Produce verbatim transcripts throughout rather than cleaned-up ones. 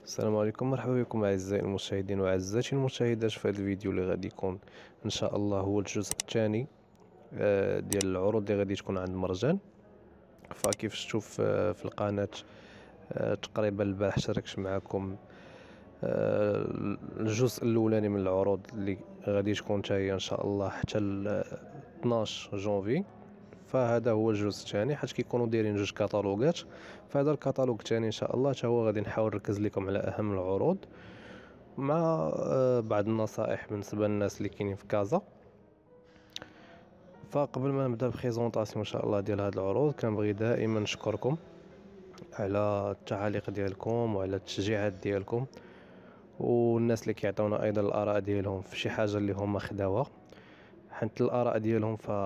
السلام عليكم، مرحبا بكم اعزائي المشاهدين واعزائي المشاهدات في هذا الفيديو اللي غادي يكون ان شاء الله هو الجزء الثاني آه، ديال العروض اللي غادي تكون عند مرجان. فكيف شفتوا في في القناه، آه، تقريبا البارح شاركت معكم آه، الجزء الاولاني من العروض اللي غادي تكون حتى هي ان شاء الله حتى ل اثناش جونفي. فهذا هو الجزء الثاني حيت كيكونوا دايرين جوج كتالوجات. فهذا الكتالوج الثاني ان شاء الله حتى هو غادي نحاول نركز لكم على اهم العروض مع آه، بعض النصائح بالنسبه للناس اللي كاينين في كازا. فقبل ما نبدا بريزونطاسيون ان شاء الله ديال هاد العروض، كنبغي دائما نشكركم على التعاليق ديالكم وعلى التشجيعات ديالكم، والناس اللي كيعطيونا ايضا الاراء ديالهم في شي حاجه اللي هما خداوها. حيت الاراء ديالهم ف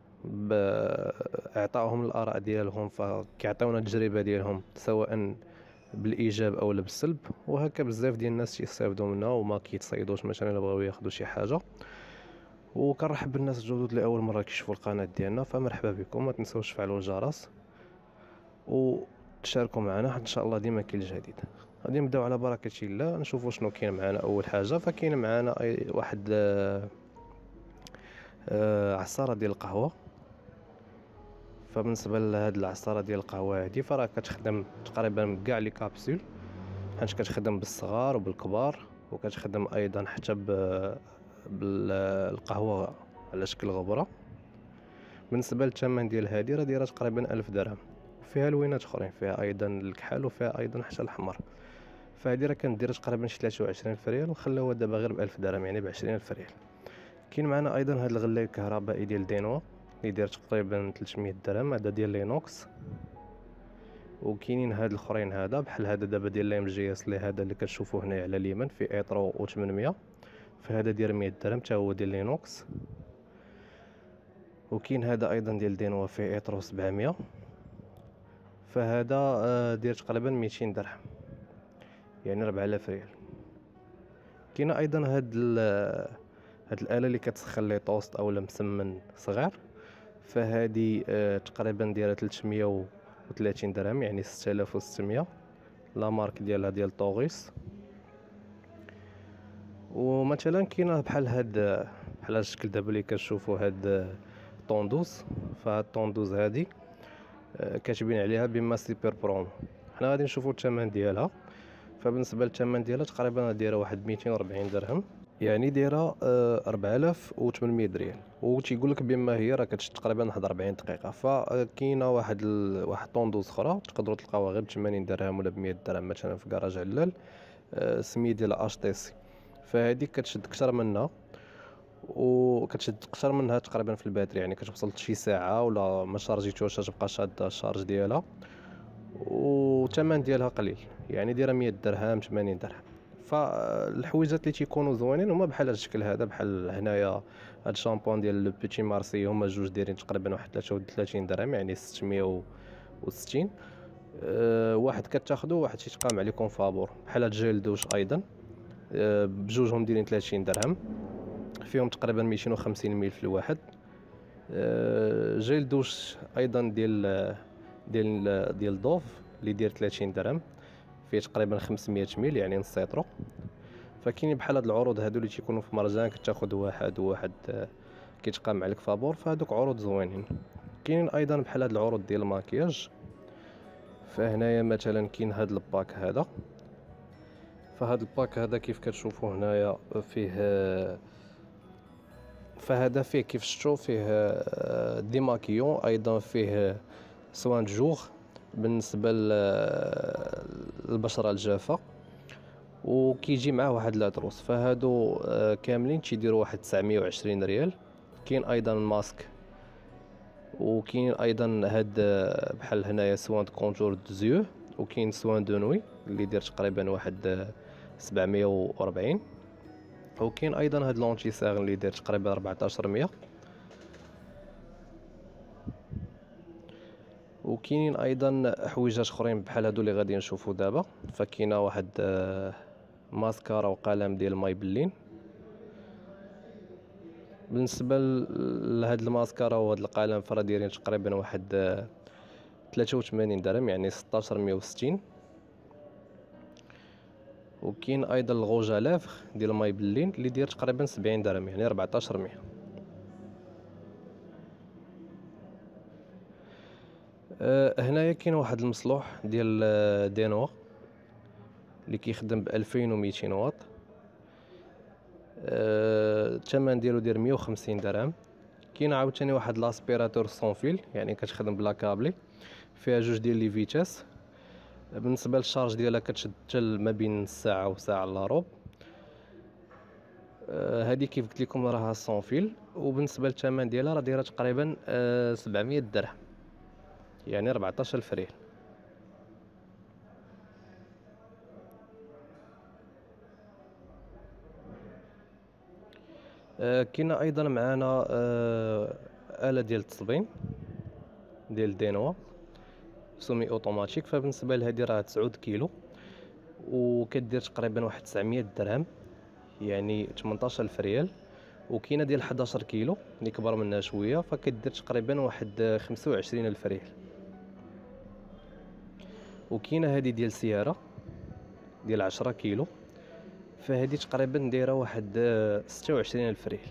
باعطائهم الاراء ديالهم فكيعطيونا التجربه ديالهم سواء بالايجاب او بالسلب، وهكا بزاف ديال الناس تيستافدوا منها وما كيتصيدوش مثلا الا بغاو ياخذوا شي حاجه. وكنرحب بالناس الجدد اللي اول مره كيشوفوا القناه ديالنا، فمرحبا بكم. ما تنساوش تفعلوا الجرس وتشاركوا معنا حتى ان شاء الله ديما كاين الجديد. غادي نبداو على بركه الله، نشوفوا شنو كاين معنا. اول حاجه فكاين معنا أي واحد آه، آه، عصاره ديال القهوه. فبالنسبه لهاد العصاره ديال القهوه هادي فراه كتخدم تقريبا بكاع لي كابسول، حيت كتخدم بالصغار وبالكبار، وكتخدم ايضا حتى ب بالقهوه على شكل غبره. بالنسبه للثمن ديال هادي راه دايره تقريبا ألف درهم، وفيها لوينات اخرين، فيها ايضا الكحل وفيها ايضا حتى الاحمر. فهادي راه كانت دايره تقريبا شي ثلاثة وعشرين ألف ريال، وخلاوها دابا غير ب ألف درهم، يعني ب عشرين ألف ريال. كاين معنا ايضا هاد الغلاي الكهربائي ديال دينوا اللي داير تقريبا ثلاثمية درهم، هذا ديال لينوكس. وكاينين هاد الاخرين هذا بحال هذا دابا ديال لام جي اس، اللي هذا اللي كتشوفوه هنايا على اليمين في ايترو و ثمانمية، فهذا داير مية درهم حتى هو ديال لينوكس. وكاين هذا ايضا ديال دينوا في ايترو سبعمية، فهذا آه، داير تقريبا ميتين درهم، يعني ربعة آلاف ريال. كاينه ايضا هاد هاد الاله اللي كتسخن لي طوست اولا مسمن صغير، فهادي آه، تقريبا دايره ثلاثمية وثلاثين درهم، يعني ستة آلاف وستمية. لا مارك ديالها ديال طوغيس. ومثلا كاينه بحال هاد بحال هاد الشكل دابا اللي كتشوفوا هاد طوندوز. فهاد الطوندوز هادي آه، كاتبين عليها بما سيبر برومو. حنا غادي نشوفوا الثمن ديالها. فبالنسبه للثمن ديالها تقريبا دايره واحد ميتين وأربعين درهم، يعني دايره آه، أربعة آلاف وثمنمية ريال. وتيقول لك بما هي راه كتشد تقريبا واحد أربعين دقيقه. فكاينه واحد ال... واحد طوندوز اخرى تقدروا تلقاوها غير ب ثمانين درهم ولا ب مية درهم مثلا في كراج علال، آه، سميه ديال اش تي سي. فهذه كتشد اكثر منها، وكتشد اكثر منها تقريبا في الباتري، يعني كتوصل شي ساعه ولا ما شارجيتوش تبقى شاده الشارج ديالها. والثمن ديالها قليل، يعني دايره مية درهم ثمانين درهم. فالحويجات اللي تيكونوا زوينين هما بحال هذا الشكل هذا، بحال هنايا هاد الشامبون ديال لو بيتي مارسي هما جوج دايرين تقريبا واحد ثلاثة وثلاثين درهم، يعني ستمية وستين. أه واحد كتاخذو واحد تيتقام عليكم فابور. بحال هاد جيل دوش ايضا أه بجوجهم دايرين ثلاثين درهم، فيهم تقريبا ميتين وخمسين ميل في الواحد. أه جيل دوش ايضا ديال ديال ديال دوف اللي داير ثلاثين درهم، فيه تقريبا خمسمية ميل، يعني نص لتر. فكاين بحال هاد العروض هادو اللي تيكونوا في مرجان، كتاخذ واحد وواحد آه، كيتقام عليك فابور، فهادوك عروض زوينين. كاينين ايضا بحال هاد العروض ديال الماكياج. فهنايا مثلا كاين هاد الباك هذا. فهاد الباك هذا كيف كتشوفوا هنايا فيه آه، فهذا فيه كيف شفتوا فيه آه، ديماكيون، ايضا فيه سوان جوغ بالنسبه للبشره الجافه، وكيجي معاه واحد لاتروس. فهادو آه، كاملين تيديروا واحد تسعمية وعشرين ريال. كاين ايضا ماسك، وكاين ايضا هاد آه، بحال هنايا سوان دو كونتور دو زيو، وكاين سوان دو نوي اللي داير تقريبا واحد آه، سبعمية وأربعين. وكاين ايضا هاد لونتي ساغن اللي داير تقريبا أربعطاش مية. وكاينين ايضا حويجات اخرين بحال هادو اللي غادي نشوفو دابا. فكاينه واحد آه، ماسكارا وقلم ديال مايبلين. بالنسبه لهاد الماسكارا وهاد القلم فرا دايرين تقريبا واحد آه، ثلاثة وثمانين درهم، يعني ستة عشر مية وستين. وكاين ايضا الغوج لافغ ديال ماي بلين اللي داير تقريبا سبعين درهم، يعني أربعطاش مية. أه هنايا كاين واحد المصلوح ديال آه، دينوا اللي كيخدم ب ألفين وميتين واط. أه الثمن ديالو داير مية وخمسين درهم. كاين عاوتاني واحد لاسبيراتور سون فيل، يعني كتخدم بلا كابلي، فيها جوج ديال لي فيتاس. بالنسبه للشارج ديالها كتشد حتى ما بين ساعه وساعه الا ربع. آه هذه كيف قلت لكم راها سون فيل، وبالنسبه للثمن ديالها راه دايره تقريبا آه سبعمية درهم، يعني أربعطاش ألف ريال. آه كاينه ايضا معنا آه آلة ديال التصبين ديال دينوا سومي اوتوماتيك. فبالنسبه لهذه راه تسعود كيلو وكدير تقريبا واحد تسعمية درهم، يعني ثمنطاش ألف ريال. وكاينه ديال حداش كيلو اللي كبر منها شويه، فكدير تقريبا واحد خمسة وعشرين ألف ريال. وكاينه هذه ديال سياره ديال عشرة كيلو، فهذه تقريبا دايره واحد ستة وعشرين ألف ريال.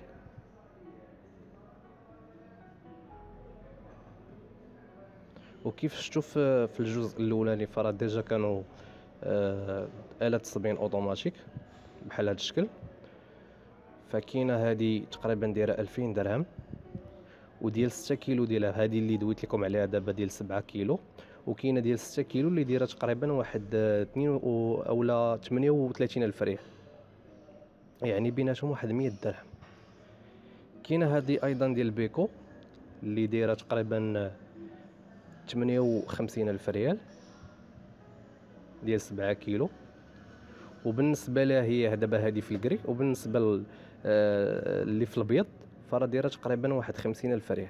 وكيف شفتوا في في الجزء الاولاني فراه ديجا كانوا آه آلة تصبين اوتوماتيك بحال هذا الشكل. فكاينه هذه تقريبا دايره ألفين درهم، وديال ستة كيلو ديالها هذه اللي دويت لكم عليها دابا ديال سبعة كيلو. وكاينه ديال ستة كيلو اللي دايره تقريبا واحد اثنين اولا ثمانية وثلاثين الف ريال، يعني بيناتهم واحد مية درهم. كاينه هذه ايضا ديال بيكو اللي دايره تقريبا ثمانية وخمسين الف ريال ديال سبعة كيلو. وبالنسبه لها هي دابا هذه في الكري، وبالنسبه ل- آه، اللي في الابيض فراه دايره تقريبا واحد خمسين الف ريال.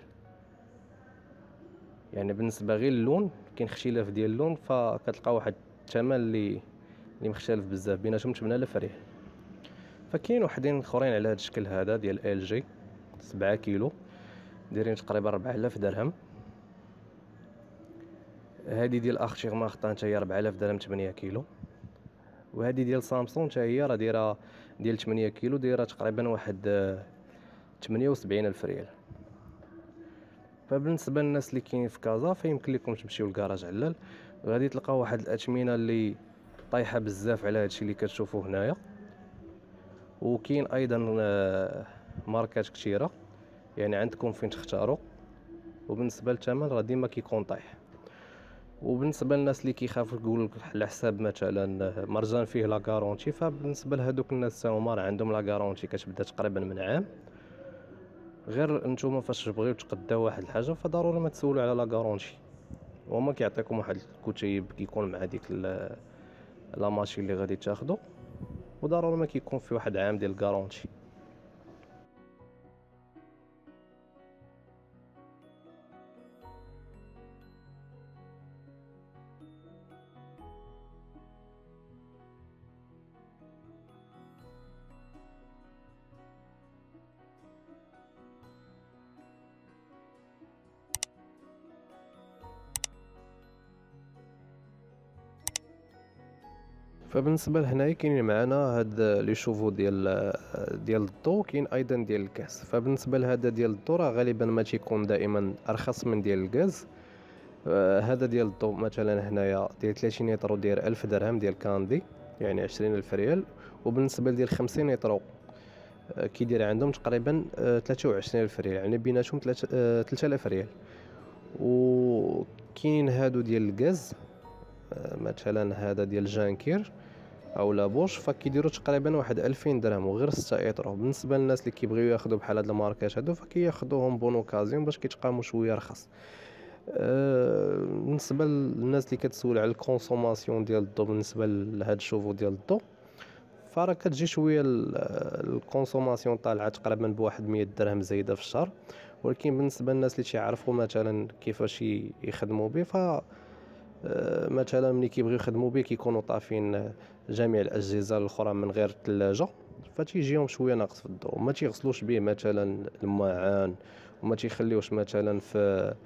يعني بالنسبه غير اللون كاين اختلاف ديال اللون، فكتلقى واحد الثمن اللي اللي مختلف بزاف بيناتهم ثمانية آلاف ريال. فكاين وحدين اخرين على هذا الشكل هذا ديال ال جي سبعة كيلو دايرين تقريبا أربعة آلاف درهم. هذه ديال اختيغ مارتان حتى هي أربعة آلاف درهم ثمانية كيلو. وهذه ديال سامسونج حتى هي راه دايره ديال ثمانية كيلو دايره تقريبا واحد آه، ثمانية وسبعين الف ريال. فبالنسبه للناس اللي كاينين في كازا فيمكن لكم تمشيو لكراج علال، وغادي تلقاو واحد الاثمنه اللي طايحه بزاف على هادشي اللي كتشوفوه هنايا. وكاين ايضا آه، ماركات كثيره، يعني عندكم فين تختاروا. وبالنسبه للثمن راه ديما كيكون طايح. وبالنسبه للناس اللي كيخافوا يقول لك على حساب مثلا مرجان فيه لا غارونتي، فبالنسبه لهذوك الناس هما راه عندهم لا غارونتي كتبدا تقريبا من عام. غير نتوما فاش تبغيو تقداو واحد الحاجه فضروري ما تسولوا على لا غارونتي، وهما كيعطيكم واحد الكتيب كيكون مع ديك ال- لا ماشين اللي غادي تاخدو، وضروري ما كيكون في واحد عام ديال غارونتي. فبالنسبه لهنايا كاينين معنا هاد لي شوفو ديال ديال الضو، كاين ايضا ديال الكاس. فبالنسبه لهذا ديال الضو راه غالبا ما تيكون دائما ارخص من ديال الغاز. آه، هذا ديال الضو مثلا هنايا ديال ثلاثين يطرو داير ألف درهم ديال كاندي، يعني عشرين ألف ريال. وبالنسبه ديال خمسين يطرو آه، كيدير عندهم تقريبا آه، ثلاثة وعشرين ألف ريال، يعني بيناتهم ثلاثة آلاف ريال. وكاين هادو ديال الغاز آه، مثلا هذا ديال جانكير او لابوش فكيديروا تقريبا واحد ألفين درهم وغير ستة ايطرو. بالنسبه للناس اللي كيبغيو ياخذوا بحال هاد الماركات هادو فكياخذوهم بون اوكازيون باش كيتقاموا شويه رخص. أه بالنسبه للناس اللي كتسول على الكونسوماسيون ديال الضو بالنسبه لهاد الشوفو ديال الضو فراه كتجي شويه ال- الكونسوماسيون طالعه تقريبا بواحد مية درهم زايده في الشهر. ولكن بالنسبه للناس اللي تيعرفوا مثلا كيفاش ي- يخدموا به، ف آه، مثلا ملي كيبغيو يخدموا به كيكونوا طافين جميع الاجهزه الاخرى من غير الثلاجه، فتيجيهم شويه ناقص في الضوء. ما تيغسلوش به مثلا الماعن، وما تيخليوش مثلا في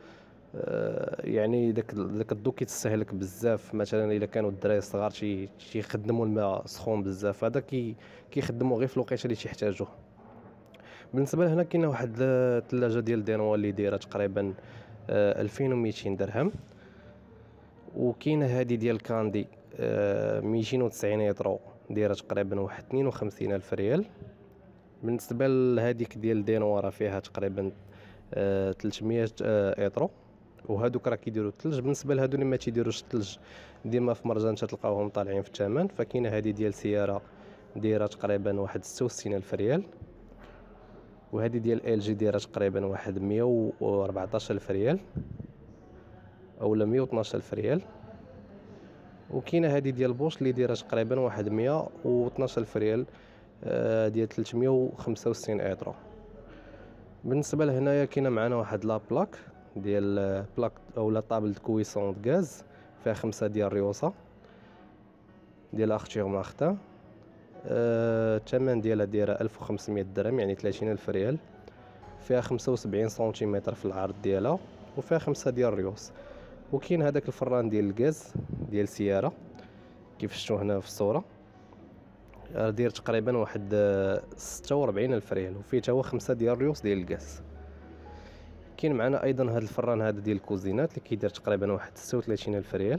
آه، يعني داك داك الضو كيتستهلك بزاف. مثلا الا كانوا الدراري الصغار شي تيخدموا الماء سخون بزاف، هذا كي كيخدموا غير في الوقيته اللي تيحتاجوه. بالنسبه لهنا كاينه واحد الثلاجه ديال دينوا اللي دايره تقريبا آه، ألفين ومئتين درهم، وكاينه هذه ديال كاندي آه، مئتين وتسعين يورو دايره تقريبا واحد اثنين وخمسين الف ريال. بالنسبه لهذيك ديال دينوا راه فيها تقريبا آه، ثلاثمية آه، يورو. وهادوك راه كيديروا الثلج. بالنسبه لهادو اللي ما تيديروش الثلج ديما في مرجان تلقاوهم طالعين في الثمن. فكاينه هذه ديال سياره دايره تقريبا واحد ستة وستين الف ريال، وهذه ديال ال جي دايره تقريبا واحد مئة وأربعطاش الف ريال اولا مئة واثناش الف ريال. وكاينه هذه ديال بوش اللي دايره تقريبا واحد مئة واثناش الف ريال، آه، ديال ثلاثمية وخمسة وستين ايترو. بالنسبه لهنايا كاينه معنا واحد لا بلاك ديال آه، بلاك اولا طابل كويسون غاز، فيها خمسة ديال الريوسه ديال اختيغ مارتان. آه، الثمن ديالها دايره ألف وخمسمية درهم يعني ثلاثين الف ريال. فيها خمسة وسبعين سنتيمتر في العرض ديالها، وفيها خمسة ديال الريوس. وكاين هذاك الفران ديال الغاز ديال السياره كيف شفتوا هنا في الصوره، راه داير تقريبا واحد آه، ستة وأربعين الف ريال، وفيه حتى هو خمسة ديال الريوس ديال الغاز. كاين معنا ايضا هذا الفران هذا ديال الكوزينات اللي كيدير تقريبا واحد ستة وثلاثين الف ريال.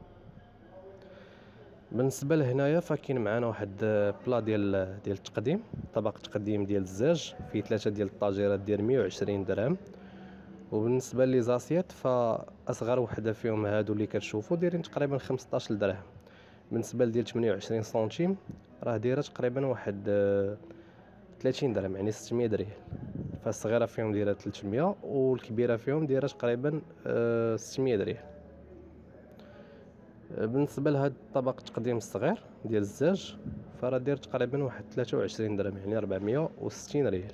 بالنسبه لهنايا فكاين معنا واحد آه، بلا ديال ديال التقديم، طبق تقديم ديال الزاج فيه ثلاثه ديال الطاجيرات ديال مئة وعشرين درهم. وبالنسبه لي زاسيات فاصغر وحده فيهم هادو اللي كتشوفوا دايرين تقريبا خمسطاش درهم. بالنسبه لديال ثمانية وعشرين سنتيم راه دايره تقريبا واحد آه، ثلاثين درهم يعني ستمية ريال. فالصغيره فيهم دايره ثلاثمية والكبيره فيهم دايره تقريبا آه، ستمية ريال. آه، بالنسبه لهاد الطبق التقديم الصغير ديال الزاج فراه داير تقريبا واحد ثلاثة وعشرين درهم يعني أربعمية وستين ريال.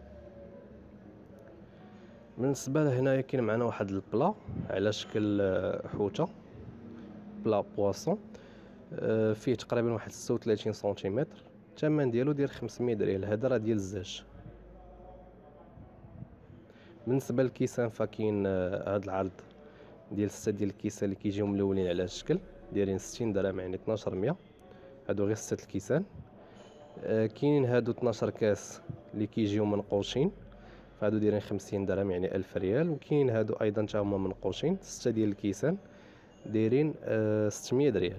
بالنسبه لهنايا كاين معنا واحد البلا على شكل آه، حوته، بلا بواسون، آه، فيه تقريبا واحد ستة وثلاثين سنتيمتر. الثمن ديالو ديال خمسمية ريال، هذا راه ديال الزاج. بالنسبه للكيسان فكاين آه، هذا العرض ديال ستة ديال الكيسان اللي كيجيو ملولين على الشكل دايرين ستين درهم يعني اثناش مية. هادو غير ستة الكيسان. آه، كاينين هادو اثناش كاس اللي كيجيو منقوشين، فهادو دايرين خمسين درهم يعني ألف ريال. وكاين هادو ايضا حتى هما منقوشين ستة ديال الكيسان دايرين آه، ستمية ريال.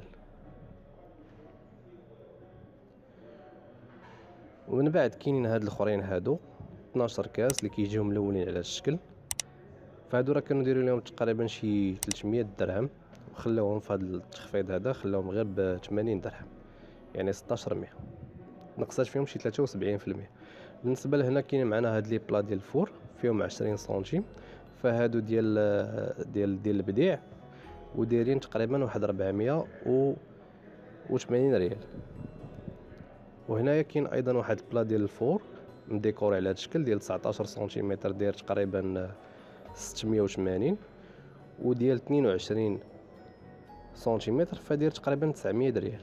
ومن بعد كاينين هاد الاخرين هادو اثناش كاس اللي كيجيو ملولين على الشكل، فهادو راه كانوا دايرين لهم تقريبا شي ثلاثمية درهم، وخلاوهم في هذا التخفيض هذا خلاوهم غير ب ثمانين درهم يعني ستطاش مية، نقصات فيهم شي ثلاثة وسبعين في المية. بالنسبه لهنا كاين معنا هاد لي بلا ديال الفور فيهم عشرين سنتيم، فهادو ديال ديال ديال البديع ودايرين تقريبا واحد أربعمية وثمانين ريال. وهنايا كاين ايضا واحد البلا ديال الفور مديكوري على هذا الشكل ديال تسعطاش سنتيمتر داير تقريبا ستمية وثمانين، وديال اثنين وعشرين سنتيمتر فداير تقريبا تسعمية ريال.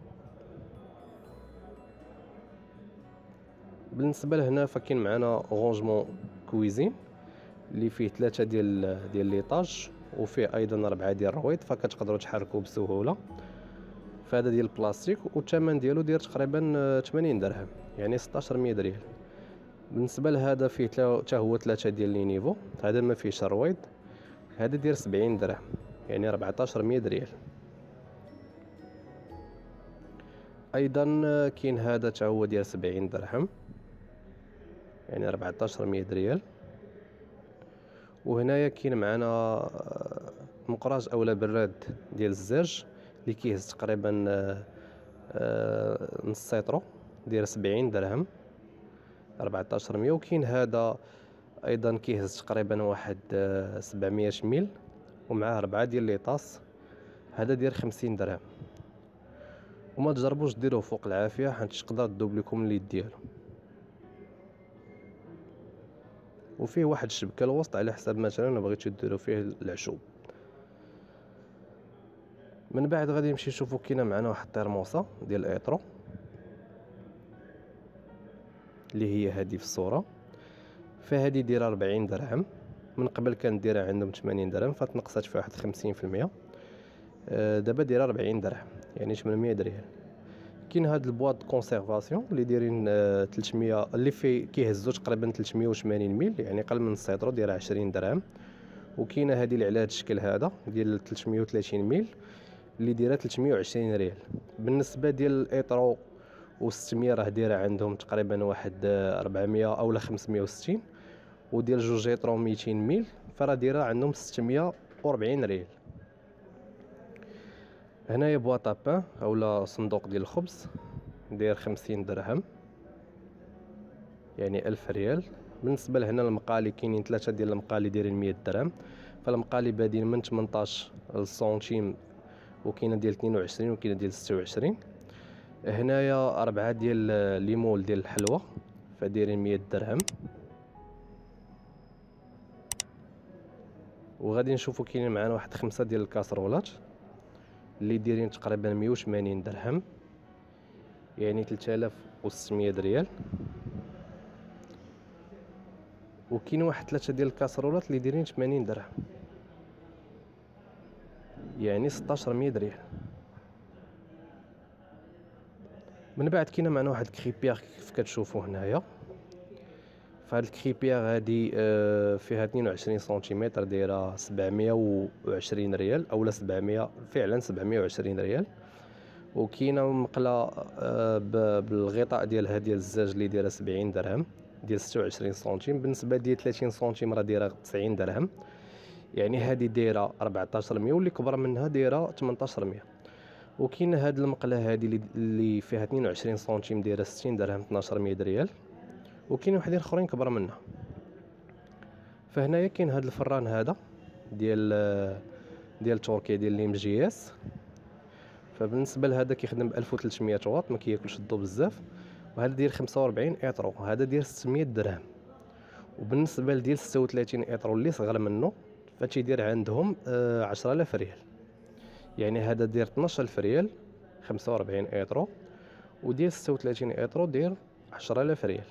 بالنسبه لهنا فكاين معنا غونجمون كويزين اللي فيه ثلاثه ديال ديال ليطاج، وفيه ايضا اربعه ديال الرويض فكتقدروا تحركوا بسهوله. فهذا ديال البلاستيك والثمن ديالو داير تقريبا ثمانين درهم يعني ستطاش مية ريال. بالنسبه لهذا فيه حتى هو ثلاثه ديال لي نيفو، هذا ما فيهش الرويض، هذا داير سبعين درهم يعني أربعطاش مية ريال. ايضا كاين هذا حتى هو ديال سبعين درهم يعني أربعطاش مية ريال. وهنايا كاين معنا مقراج اولا براد ديال الزاج اللي كيهز تقريبا آه، نص سيطرو داير سبعين درهم أربعطاش مية. وكاين هذا ايضا كيهز تقريبا واحد آه، سبعمية ميل ومعاه ربعة ديال ليطاس، هذا داير خمسين درهم. وما تجربوش ديروه فوق العافيه حيت تقدر تذوب لكم اليد ديالو. وفيه واحد الشبكه الوسط على حساب مثلا بغيتو ديروا فيه العشوب. من بعد غادي نمشي نشوفوا كاينه معنا واحد الترموسه ديال ايترو اللي هي هذه في الصوره، فهذه دايره أربعين درهم من قبل كانت دايره عندهم ثمانين درهم فتنقصات في واحد خمسين في المية. آه، دابا دايره أربعين درهم يعني ثمنمية ريال. كاين هاد البواط كونسيرفاسيون اللي دايرين آه، ثلاثمية اللي في كيهزو تقريبا ثلاثمية وثمانين ميل يعني قل من نص يطرو دايره عشرين درهم. وكاينه هذه اللي على هذا الشكل هذا ديال ثلاثمية وثلاثين ميل اللي دايره ثلاثمية وعشرين ريال. بالنسبه ديال الايطرو و600 راه دايره عندهم تقريبا واحد آه، أربعمية اولا خمسمية وستين. وديال جوج ايطرو ميتين ميل فراه دايره عندهم ستمية وأربعين ريال. هنايا بواط بان اولا صندوق ديال الخبز داير خمسين درهم يعني ألف ريال. بالنسبه لهنا المقالي كاينين ثلاثه ديال المقالي دايرين مية درهم. فالمقالي بادين من ثمنطاش سنتيم وكاينه ديال اثنين وعشرين وكاينه ديال ستة وعشرين. هنايا أربعة ديال ليمول ديال الحلوى فدايرين مية درهم. وغادي نشوفوا كاينين معنا واحد خمسة ديال الكاسرولات اللي دايرين تقريبا مية وثمانين درهم يعني ثلاثة آلاف وستمية ريال. وكاين واحد ثلاثة ديال الكاسرولات اللي دايرين ثمانين درهم يعني ستة عشر مية ريال. من بعد كاينه معنا واحد الكريبيير كيف كتشوفوا هنايا. فهاد الكريبيير هادي آه، فيها اثنين وعشرين سنتيمتر دايره سبعمية وعشرين ريال اولا سبعمية فعلا سبعمية وعشرين ريال. وكاينه مقله آه، بالغطاء ديالها ديال الزاج اللي دايره سبعين درهم ديال ستة وعشرين سنتيم. بالنسبه ديال ثلاثين سنتيم راه دايره تسعين درهم يعني هذه دايره أربعطاش مية واللي كبر منها دايره ثمنطاش مية. وكاين هاد المقله هذه اللي فيها اثنين وعشرين سنتيم دايره ستين درهم اثناش مية ريال. وكاين وحدين اخرين كبر منها. فهنايا كاين هاد الفران هذا ديال ديال تركيا ديال الام جي اس. فبالنسبه لهذا كيخدم ب ألف وثلاثمية واط ما كياكلش الضو بزاف. وهذا ديال خمسة وأربعين ايطرو هذا ديال ستمية درهم. وبالنسبه لديال ستة وثلاثين ايطرو اللي صغر منه فتيدير عندهم آه عشرة آلاف ريال يعني هذا دير اثناش ألف ريال خمسة وأربعين ايطرو. وديال ستة وثلاثين ايطرو دير عشرة آلاف ريال.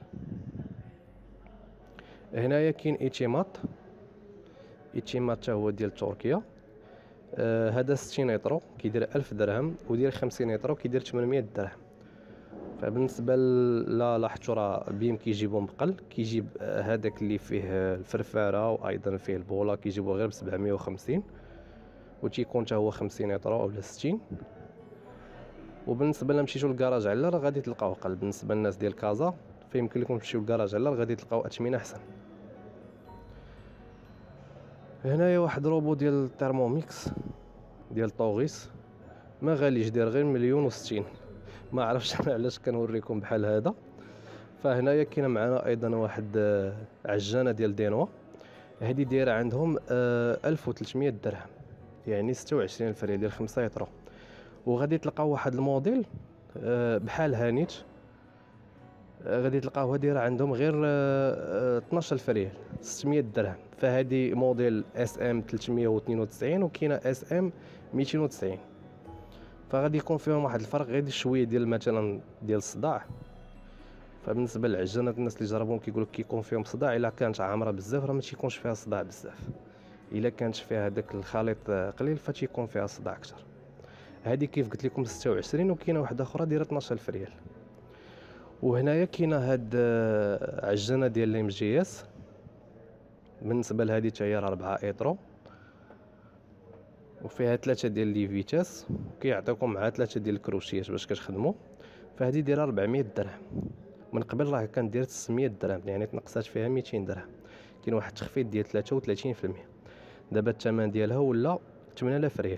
هنايا كاين ايتيمات ايتيمات حتى هو ديال تركيا. آه هذا ستين ايطرو كيدير ألف درهم وديال خمسين ايطرو كيدير ثمنمية درهم. فبالنسبه لا لاحظتوا راه بيم كيجيبهم بقل كيجيب هذاك اللي فيه الفرفاره وايضا فيه البوله كيجيبوه غير ب سبعمية وخمسين وتيكون حتى هو خمسين ايطرو اولا ستين. وبالنسبه لنا مشيتو للكراج على راه غادي تلقاو قل. بالنسبه للناس ديال كازا فيمكن لكم تمشيو للكراج على غادي تلقاو اثمنه احسن. هنايا واحد روبو ديال الترموميكس ديال طوغيس ما غاليش داير غير مليون وستين. ما عرفتش انا علاش كنوريكم بحال هذا. فهنايا كاينه معنا ايضا واحد عجانه ديال دينوا هذه دايره عندهم ألف وثلاثمية درهم يعني ستة وعشرين ألف ريال ديال خمسة يطرو. وغادي تلقاو واحد الموديل بحال هانيت غادي تلقاوها دايره عندهم غير اثناش ألف ريال ستمية درهم. فهذه موديل اس ام ثلاثمية واثنين وتسعين وكاينه اس ام مئتين وتسعين. فغادي يكون فيهم واحد الفرق غير شويه ديال مثلا ديال الصداع. فبالنسبه للعجانات الناس اللي جربوهم كيقول لك كيكون فيهم صداع الا كانت عامره بزاف راه ما تيكونش فيها صداع بزاف. الا كانت فيها داك الخليط قليل فتيكون فيها صداع اكثر. هذه كيف قلت لكم ستة وعشرين وكاينه واحده اخرى دايره اثناش ألف ريال. وهنايا كاينه هاد عجانه ديال الام جي اس بالنسبه لهذه حتى هي أربعة ايطرو وفيها ثلاثه ديال لي فيتاس كيعطيكم مع ثلاثه ديال الكروشيات باش كتخدموا. فهذه دايره أربعمية درهم. من قبل راه كانت دايره ستمية درهم يعني تنقصات فيها مئتين درهم. كاين واحد التخفيض ديال ثلاثة وثلاثين في المية. دابا الثمن ديالها ولا ثمانية آلاف ريال.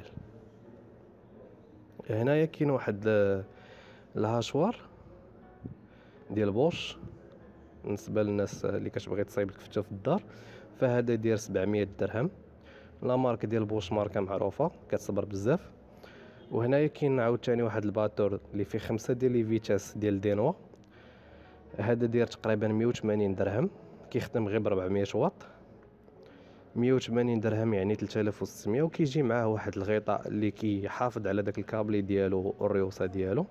هنايا كاين واحد الهاشوار ديال بوش بالنسبه للناس اللي كتبغي تصايب الكفته في الدار. فهذا داير سبعمية درهم. لا مارك ديال بوش ماركه معروفه كتصبر بزاف. وهنايا كاين عاوتاني واحد الباتور اللي فيه خمسة ديال لي فيتاس ديال دينوا. هذا داير تقريبا مية وثمانين درهم كيخدم غير ب أربعمية واط. مية وثمانين درهم يعني ثلاثة آلاف وستمية. وكيجي معاه واحد الغطاء اللي كيحافظ على داك الكابلي ديالو والريوسه ديالو.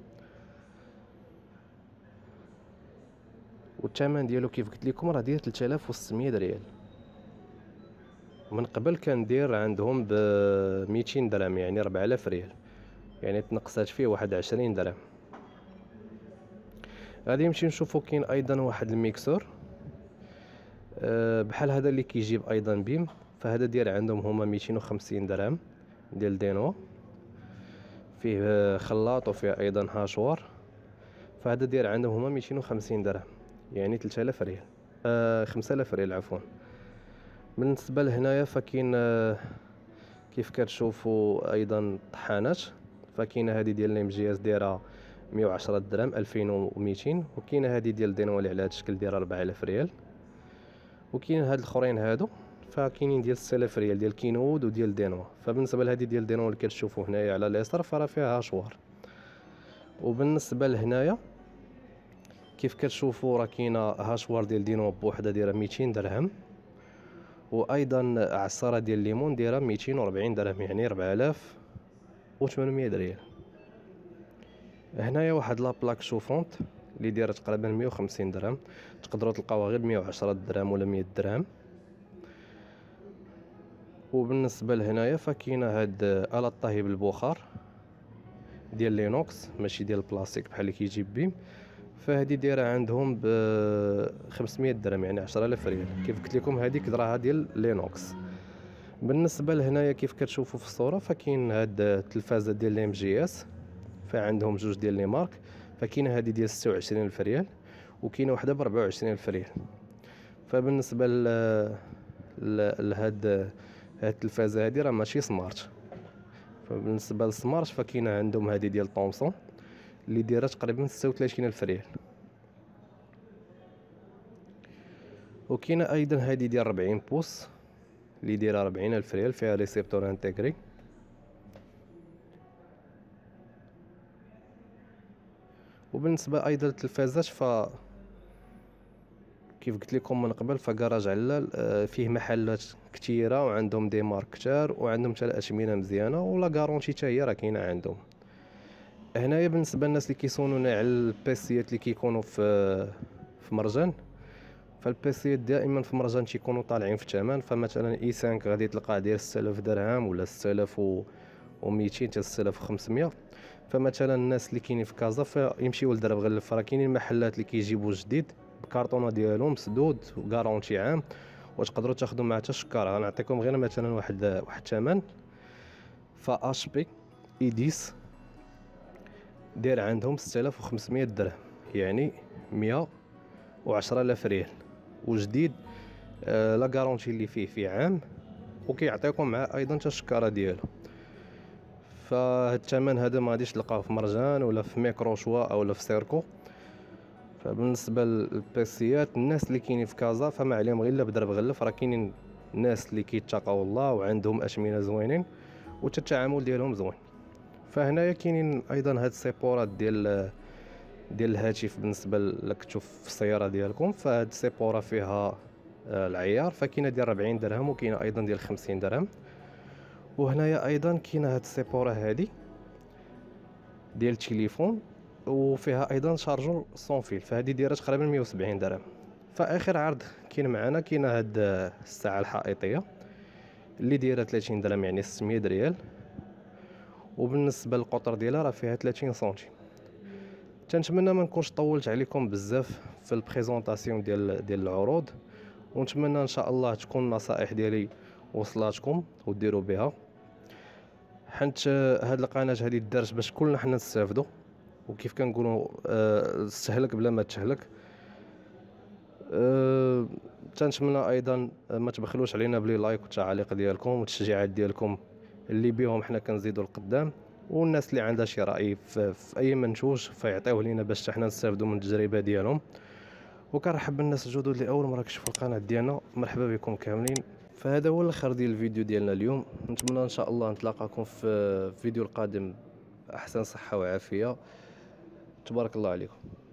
والثمن ديالو كيف قلت لكم راه داير ثلاثة آلاف وستمية ريال. من قبل كندير عندهم ب ميتين درهم، يعني ربعة آلاف ريال، يعني تنقصات فيه واحد عشرين درهم. غادي نمشي نشوفو كاين ايضا واحد الميكسور أه بحال هذا اللي كيجيب ايضا بيم، فهذا ديال عندهم هما ميتين وخمسين درهم ديال دينوا، فيه خلاط وفيه ايضا هاشوار، فهذا ديال عندهم هما ميتين وخمسين درهم، يعني ثلاثة آلاف ريال، أه خمسة آلاف ريال عفوا. بالنسبه لهنايا فكاين أه كيف كتشوفوا ايضا طحانات، فكاينه هذه ديال نيم جي اس دايره مية وعشرة درهم ألفين وميتين، وكاينه هذه ديال دينوا اللي على هذا الشكل دايره أربعة آلاف ريال، وكاين هاد الاخرين هادو فكاينين ديال ستة آلاف ريال ديال كينوود وديال دينوا. فبالنسبه لهذه ديال دينوا اللي كتشوفوا هنايا على اليسار فراه فيها هاشوار. وبالنسبه لهنايا كيف كتشوفوا راه كاينه هاشوار ديال دينوا بوحده دايره ميتين درهم، وايضا عصاره ديال الليمون دايره ميتين وأربعين درهم، يعني أربعة آلاف وثمانمية ريال. هنايا واحد لابلاك شوفونت اللي دايره تقريبا مية وخمسين درهم، تقدروا تلقاوها غير مية وعشرة درهم ولا مية درهم. وبالنسبه لهنايا فكاينه هاد آلة طهي بالبخار ديال لينوكس، ماشي ديال البلاستيك بحال اللي كيجيب بيم، فهذه دايره عندهم ب خمسمية درهم، يعني عشرة آلاف ريال. كيف قلت لكم هذيك راها ديال لينوكس. بالنسبه لهنايا كيف كتشوفوا في الصوره فكاين هاد التلفازه ديال ام جي اس، فعندهم جوج ديال لي مارك، فكاينه هذه ديال ستة وعشرين ألف ريال وكاينه وحده ب أربعة وعشرين ألف ريال. فبالنسبه ل لهاد هاد التلفازه هذه راه ماشي سمارت. فبالنسبه للسمارت فكاينه عندهم هذه ديال طومسون اللي دايره تقريبا ستة وثلاثين ألف ريال، وكاينه ايضا هذه ديال أربعين بوص اللي دايره أربعين ألف ريال، فيها ريسيبتور انتغري. وبالنسبه ايضا للتلفازات ف كيف قلت لكم من قبل فكراج علال فيه محلات كثيره وعندهم دي مارك كثار وعندهم حتى الاثمنه مزيانه ولا غارونتي حتى هي راه كاينه عندهم. هنايا بالنسبه للناس اللي كيصونونا على البيسيات اللي كيكونوا في في مرجان، فالبيسيات دائما في مرجان تيكونوا طالعين في الثمن. فمثلا اي خمسة غادي تلقاه داير ستة آلاف درهم ولا ستة آلاف وميتين حتى ستة آلاف وخمسمية. فمثلا الناس اللي كاينين في كازا فيمشيو لدرب غلف، راه كاينين محلات اللي كيجيبوا جديد بكارطونه ديالهم مسدود وغارونتي عام، وتقدروا تاخذوا معاه حتى الشكاره. غنعطيكم غير مثلا واحد واحد الثمن، فا اش بي اي عشرة داير عندهم ستة آلاف وخمسمية درهم، يعني مية وعشرة آلاف ريال وجديد. آه لا غارونتي اللي فيه في عام، وكيعطيكم معاه ايضا حتى الشكاره ديالو. فهاد الثمن هذا ما غاديش تلقاوه في مرجان ولا في ميكرو شوا او في سيركو. فبالنسبه للبيسيات الناس اللي كاينين في كازا فما عليهم غير بدرب غلف، راه كاينين الناس اللي كيتقاو الله وعندهم اثمنه زوينين وحتى التعامل ديالهم زوين. فهنايا كاينين ايضا هاد السيبورات ديال ديال الهاتف بالنسبه لك تشوف في السياره ديالكم. فهاد السيبوره فيها العيار، فكاينه ديال أربعين درهم وكاينه ايضا ديال خمسين درهم. وهنايا ايضا كاينه هاد السيبوره هادي ديال التليفون وفيها ايضا شارجور سون فيل، فهذه دايره تقريبا مية وسبعين درهم. فاخر عرض كاين معنا كاينه هاد الساعه الحائطيه اللي دايره ثلاثين درهم، يعني ستمية ريال، وبالنسبه للقطر ديالها راه فيها ثلاثين سنتيم. تنتمنى ما نكونش طولت عليكم بزاف في البريزونطاسيون ديال ديال العروض، ونتمنى ان شاء الله تكون النصائح ديالي وصلاتكم وديروا بها، حيت هاد القناه هذه دارت باش كلنا حنا نستافدوا. وكيف كنقولوا أه استهلك بلا ما تهلك. أه تنتمنى ايضا ما تبخلوش علينا بلي لايك والتعاليق ديالكم والتشجيعات ديالكم اللي بيهم حنا كنزيدوا القدام. والناس اللي عندها شي راي في, في اي منتوج فيعطيوه لينا باش حنا نستافدوا من التجربه ديالهم. وكنرحب بالناس الجدد اللي اول مره كيشوفوا القناه ديالنا، مرحبا بكم كاملين. فهذا هو الاخر ديال الفيديو ديالنا اليوم، نتمنى ان شاء الله نتلاقاكم في الفيديو القادم احسن صحه وعافيه. تبارك الله عليكم.